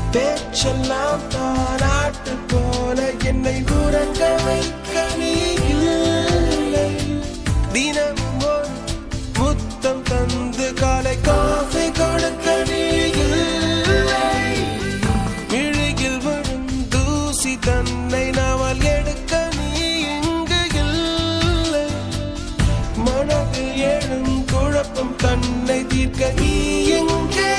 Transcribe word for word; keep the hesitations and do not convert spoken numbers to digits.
பேச்செல்லாம் தாலாட்டு போல என்னை உறங்க வைக்க நீ இல்லை. தினமும் ஒரு முத்தம் தந்து காலை காஃபி கொடுக்க நீ இல்லை. மிழியில் வரும் தூசி தன்னை நாவல் எடுக்க நீ இங்கு இல்லை. மனதில் எழும் குழப்பம் தன்னை தீர்க்க நீ எங்கே